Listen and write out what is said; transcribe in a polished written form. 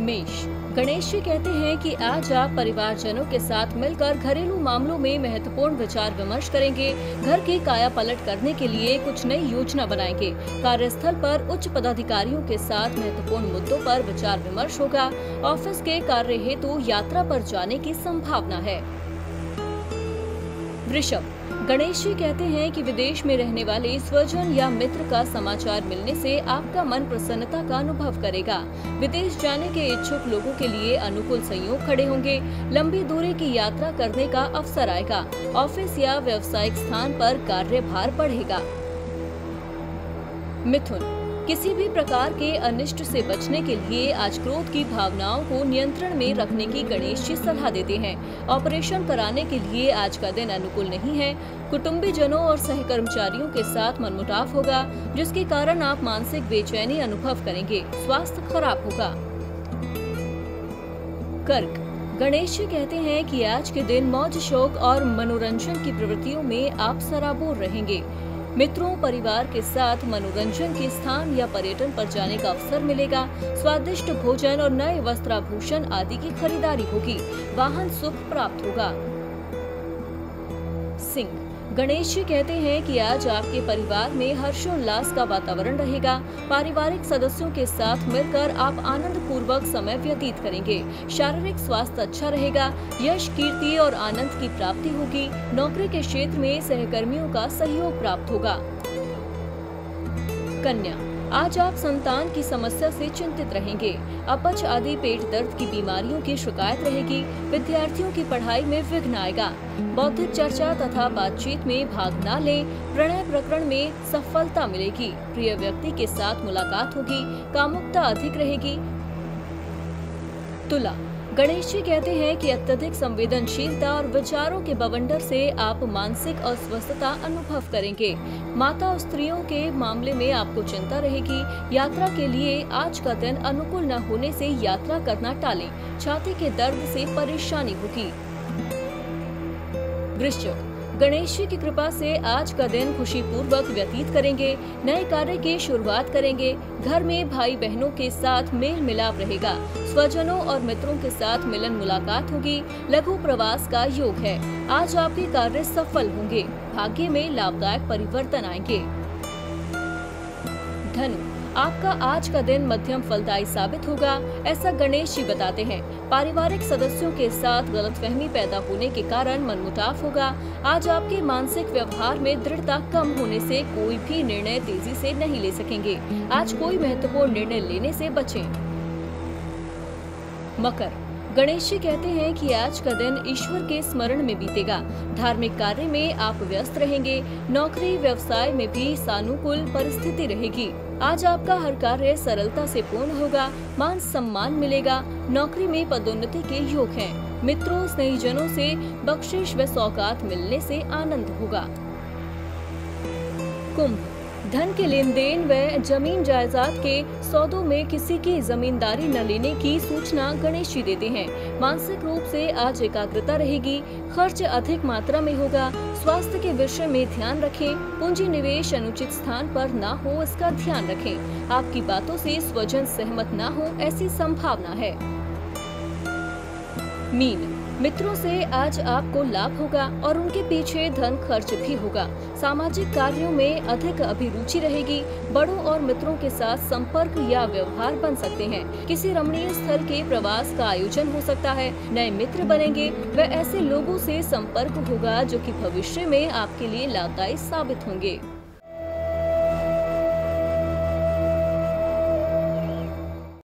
मेष, गणेश जी कहते हैं कि आज आप परिवारजनों के साथ मिलकर घरेलू मामलों में महत्वपूर्ण विचार विमर्श करेंगे। घर की काया पलट करने के लिए कुछ नई योजना बनाएंगे। कार्यस्थल पर उच्च पदाधिकारियों के साथ महत्वपूर्ण मुद्दों पर विचार विमर्श होगा। ऑफिस के कार्य हेतु यात्रा पर जाने की संभावना है। वृषभ, गणेश जी कहते हैं कि विदेश में रहने वाले स्वजन या मित्र का समाचार मिलने से आपका मन प्रसन्नता का अनुभव करेगा। विदेश जाने के इच्छुक लोगों के लिए अनुकूल संयोग खड़े होंगे। लंबी दूरी की यात्रा करने का अवसर आएगा। ऑफिस या व्यावसायिक स्थान पर कार्यभार बढ़ेगा। मिथुन, किसी भी प्रकार के अनिष्ट से बचने के लिए आज क्रोध की भावनाओं को नियंत्रण में रखने की गणेश जी सलाह देते हैं। ऑपरेशन कराने के लिए आज का दिन अनुकूल नहीं है। कुटुंबीजनों और सहकर्मचारियों के साथ मनमुटाव होगा, जिसके कारण आप मानसिक बेचैनी अनुभव करेंगे। स्वास्थ्य खराब होगा। कर्क, गणेश जी कहते हैं कि आज के दिन मौज शौक और मनोरंजन की प्रवृत्तियों में आप सराबोर रहेंगे। मित्रों परिवार के साथ मनोरंजन के स्थान या पर्यटन पर जाने का अवसर मिलेगा। स्वादिष्ट भोजन और नए वस्त्राभूषण आदि की खरीदारी होगी। वाहन सुख प्राप्त होगा। सिंह, गणेश जी कहते हैं कि आज आपके परिवार में हर्षोल्लास का वातावरण रहेगा। पारिवारिक सदस्यों के साथ मिलकर आप आनंद पूर्वक समय व्यतीत करेंगे। शारीरिक स्वास्थ्य अच्छा रहेगा। यश, कीर्ति और आनंद की प्राप्ति होगी। नौकरी के क्षेत्र में सहकर्मियों का सहयोग प्राप्त होगा। कन्या, आज आप संतान की समस्या से चिंतित रहेंगे। अपच आदि पेट दर्द की बीमारियों की शिकायत रहेगी। विद्यार्थियों की पढ़ाई में विघ्न आएगा। बौद्धिक चर्चा तथा बातचीत में भाग न लें। प्रणय प्रकरण में सफलता मिलेगी। प्रिय व्यक्ति के साथ मुलाकात होगी। कामुकता अधिक रहेगी। तुला, गणेश जी कहते हैं कि अत्यधिक संवेदनशीलता और विचारों के बवंडर से आप मानसिक अस्वस्थता अनुभव करेंगे। माता और स्त्रियों के मामले में आपको चिंता रहेगी। यात्रा के लिए आज का दिन अनुकूल न होने से यात्रा करना टालें। छाती के दर्द से परेशानी होगी। वृश्चिक, गणेश जी की कृपा से आज का दिन खुशी पूर्वक व्यतीत करेंगे। नए कार्य की शुरुआत करेंगे। घर में भाई बहनों के साथ मेल मिलाप रहेगा। स्वजनों और मित्रों के साथ मिलन मुलाकात होगी। लघु प्रवास का योग है। आज आपके कार्य सफल होंगे। भाग्य में लाभदायक परिवर्तन आएंगे। धनु, आपका आज का दिन मध्यम फलदायी साबित होगा, ऐसा गणेश जी बताते हैं। पारिवारिक सदस्यों के साथ गलतफहमी पैदा होने के कारण मनमुटाव होगा। आज आपके मानसिक व्यवहार में दृढ़ता कम होने से कोई भी निर्णय तेजी से नहीं ले सकेंगे। आज कोई महत्वपूर्ण निर्णय लेने से बचें। मकर, गणेश जी कहते हैं कि आज का दिन ईश्वर के स्मरण में बीतेगा। धार्मिक कार्य में आप व्यस्त रहेंगे। नौकरी व्यवसाय में भी सानुकूल परिस्थिति रहेगी। आज आपका हर कार्य सरलता से पूर्ण होगा। मान सम्मान मिलेगा। नौकरी में पदोन्नति के योग हैं। मित्रों स्नेहीजनों से बख्शिश व सौगात मिलने से आनंद होगा। कुंभ, धन के लेन देन व जमीन जायदाद के सौदों में किसी की जमींदारी न लेने की सूचना गणेश जी देते हैं। मानसिक रूप से आज एकाग्रता रहेगी। खर्च अधिक मात्रा में होगा। स्वास्थ्य के विषय में ध्यान रखें। पूंजी निवेश अनुचित स्थान पर न हो, इसका ध्यान रखें। आपकी बातों से स्वजन सहमत न हो, ऐसी संभावना है। मीन, मित्रों से आज आपको लाभ होगा और उनके पीछे धन खर्च भी होगा। सामाजिक कार्यों में अधिक अभिरुचि रहेगी। बड़ों और मित्रों के साथ संपर्क या व्यवहार बन सकते हैं। किसी रमणीय स्थल के प्रवास का आयोजन हो सकता है। नए मित्र बनेंगे व ऐसे लोगों से संपर्क होगा जो कि भविष्य में आपके लिए लाभदायी साबित होंगे।